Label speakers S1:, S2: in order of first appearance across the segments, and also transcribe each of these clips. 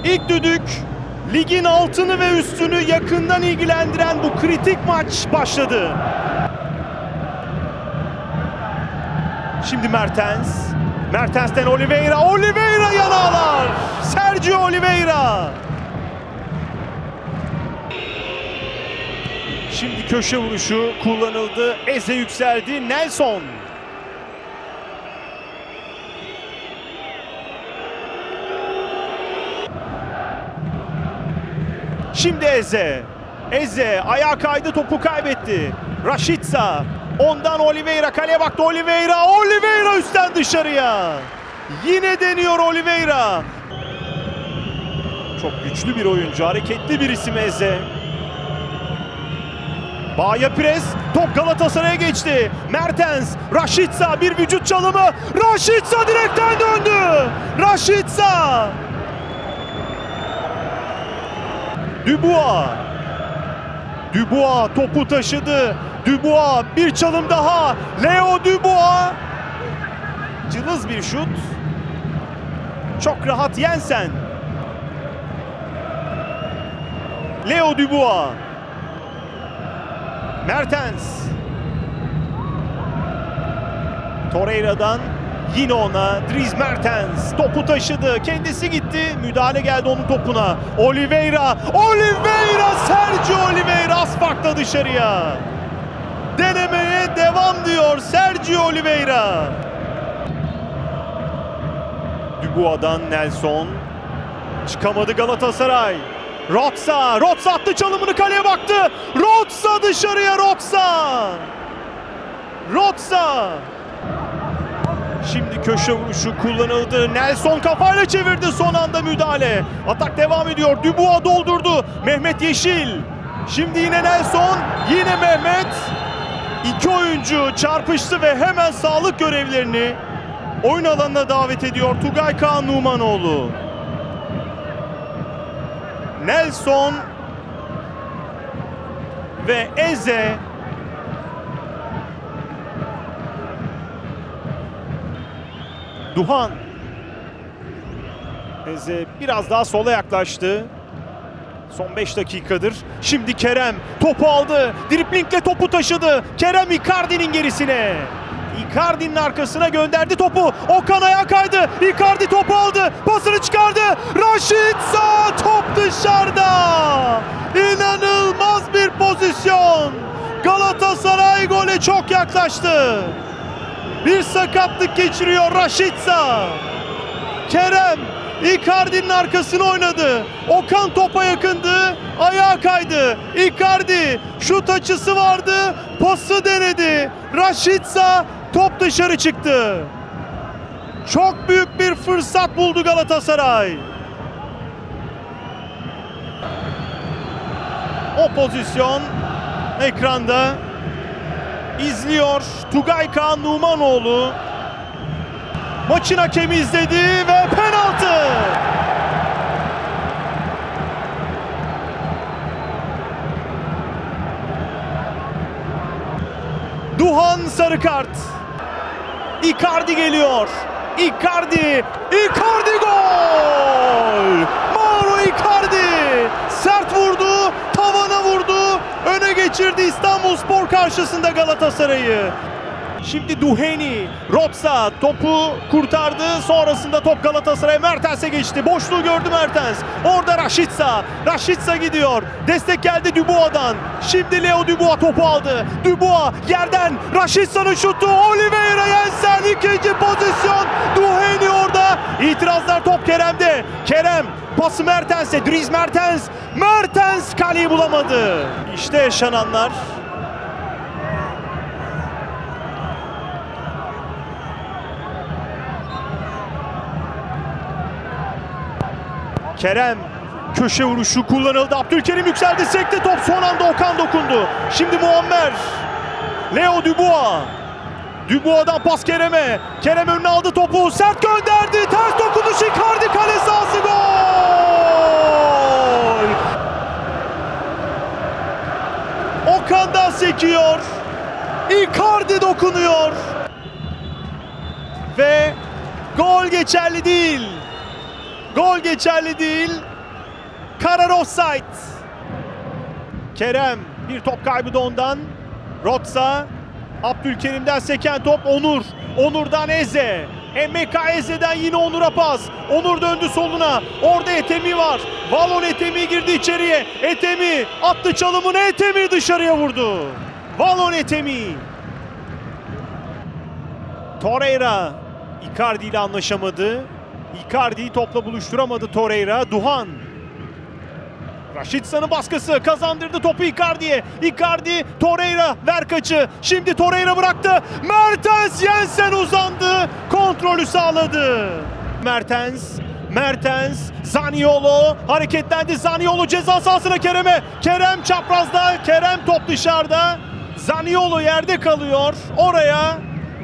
S1: İlk düdük, ligin altını ve üstünü yakından ilgilendiren bu kritik maç başladı. Şimdi Mertens. Mertens'ten Oliveira. Oliveira yanağlar. Sergio Oliveira. Şimdi köşe vuruşu kullanıldı. Eze yükseldi. Nelson. Şimdi Eze. Eze ayağa kaydı, topu kaybetti. Rashica. Ondan Oliveira, kaleye baktı Oliveira. Oliveira üstten dışarıya. Yine deniyor Oliveira. Çok güçlü bir oyuncu, hareketli bir isim Eze. Baya pres, top Galatasaray'a geçti. Mertens, Rashica bir vücut çalımı. Rashica direkten döndü. Rashica. Dubois. Dubois topu taşıdı. Dubois bir çalım daha. Leo Dubois. Cılız bir şut. Çok rahat Jensen. Leo Dubois. Mertens. Torreira'dan yine ona Dries Mertens topu taşıdı. Kendisi gitti. Müdahale geldi onun topuna. Oliveira. Oliveira. Sergio Oliveira az farkla dışarıya. Denemeye devam diyor Sergio Oliveira. Dubois'dan Nelson. Çıkamadı Galatasaray. Rotsa. Rotsa attı çalımını, kaleye baktı. Rotsa dışarıya. Rotsa. Rotsa. Şimdi köşe vuruşu kullanıldı. Nelson kafayla çevirdi, son anda müdahale. Atak devam ediyor. Dubois doldurdu. Mehmet Yeşil. Şimdi yine Nelson. Yine Mehmet. İki oyuncu çarpıştı ve hemen sağlık görevlerini oyun alanına davet ediyor Tugay Kaan Numanoğlu. Nelson ve Eze. Duhan. Eze biraz daha sola yaklaştı. Son 5 dakikadır. Şimdi Kerem topu aldı. Driplingle topu taşıdı. Kerem Icardi'nin gerisine. Icardi'nin arkasına gönderdi topu. Okan ayağa kaydı. Icardi topu aldı. Pasını çıkardı. Rashica, top dışarıda. İnanılmaz bir pozisyon. Galatasaray gole çok yaklaştı. Bir sakatlık geçiriyor Rashica. Kerem Icardi'nin arkasını oynadı. Okan topa yakındı. Ayağa kaydı. Icardi şut açısı vardı. Pası denedi. Rashica, top dışarı çıktı. Çok büyük bir fırsat buldu Galatasaray. O pozisyon ekranda izliyor Tugay Kaan Numanoğlu. Maçın hakemi izledi ve penaltı. Duhan sarı kart. Icardi geliyor. Icardi. Icardi gol. Mauro Icardi. Sert vurdu. Tavana vurdu. Öne geçirdi İstanbulspor karşısında Galatasaray'ı. Şimdi Duheni, Rotsa topu kurtardı. Sonrasında top Galatasaray, Mertens'e geçti. Boşluğu gördü Mertens. Orada Rashica. Rashica gidiyor. Destek geldi Dubois'dan. Şimdi Leo Dubois topu aldı. Dubois yerden. Rashica'nın şutu. Oliveira, Jensen ikinci pozisyon. Duheni orada. İtirazlar, top Kerem'de. Kerem pası Mertens'e. Dries Mertens. Mertens kaleyi bulamadı. İşte yaşananlar. Kerem köşe vuruşu kullanıldı. Abdülkerim yükseldi, sekti top. Son anda Okan dokundu. Şimdi Muammer. Leo Dubois. Dubois'dan pas Kerem'e. Kerem önüne aldı topu. Sert gönderdi. Ters dokunuş Icardi, kale sahası, gol. Okan'dan sekiyor. Icardi dokunuyor. Ve gol geçerli değil. Gol geçerli değil. Karar offside. Kerem, bir top kaybı da ondan. Rotsa, Abdülkerim'den seken top Onur. Onur'dan Eze. Emeka Eze'den yine Onur'a pas. Onur döndü soluna. Orada Etemi var. Valon Etemi girdi içeriye. Etemi attı çalımını. Etemi dışarıya vurdu. Valon Etemi. Torreira. Icardi ile anlaşamadı. Icardi'yi topla buluşturamadı Torreira. Duhan. Raşitsa'nın baskısı kazandırdı topu Icardi'ye. Icardi, Torreira, ver kaçı. Şimdi Torreira bıraktı. Mertens, Jensen uzandı. Kontrolü sağladı. Mertens, Zaniolo hareketlendi. Zaniolo ceza sahasına Kerem'e. Kerem çaprazda, Kerem top dışarıda. Zaniolo yerde kalıyor. Oraya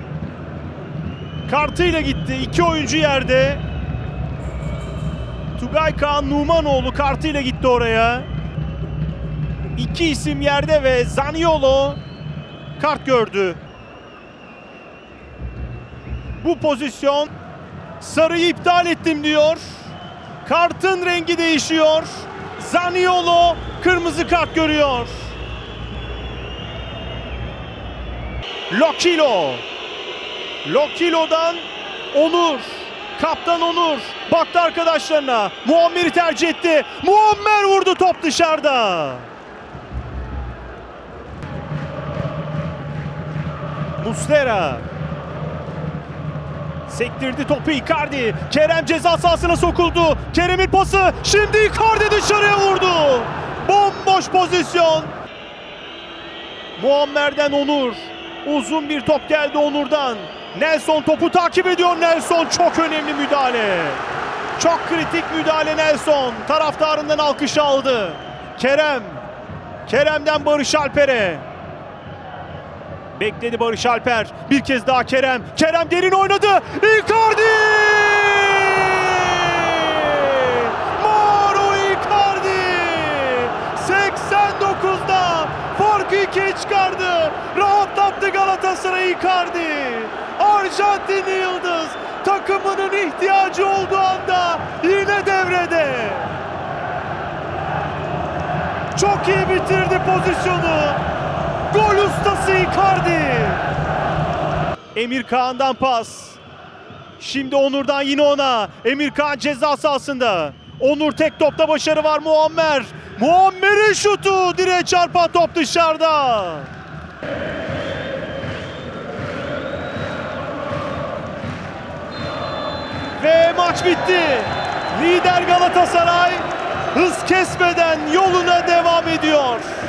S1: kartıyla gitti. İki oyuncu yerde. Tugay Kaan Numanoğlu kartıyla gitti oraya. İki isim yerde ve Zaniolo kart gördü. Bu pozisyon, sarıyı iptal ettim diyor. Kartın rengi değişiyor. Zaniolo kırmızı kart görüyor. Lokilo'dan Onur. Kaptan Onur baktı arkadaşlarına. Muammer'i tercih etti. Muammer vurdu, top dışarıda. Muslera sektirdi topu Icardi. Kerem ceza sahasına sokuldu. Kerem'in pası. Şimdi Icardi dışarıya vurdu. Bomboş pozisyon. Muammer'den Onur. Uzun bir top geldi Onur'dan. Nelson topu takip ediyor. Nelson, çok önemli müdahale. Çok kritik müdahale Nelson. Taraftarından alkış aldı. Kerem'den Barış Alper'e. Bekledi Barış Alper. Bir kez daha Kerem. Kerem derin oynadı. Icardi! Mauro Icardi! 89'da farkı 2'ye çıkardı. Rahatlattı Galatasaray Icardi. Arjantinli yıldız takımının ihtiyacı olduğu anda yine devrede. Çok iyi bitirdi pozisyonu. Gol ustası Icardi. Emir Kağan'dan pas. Şimdi Onur'dan yine ona. Emir Kağan ceza sahasında. Onur tek topta başarı var. Muammer'in şutu. Direğe çarpan top dışarıda. Ve maç bitti. Lider Galatasaray hız kesmeden yoluna devam ediyor.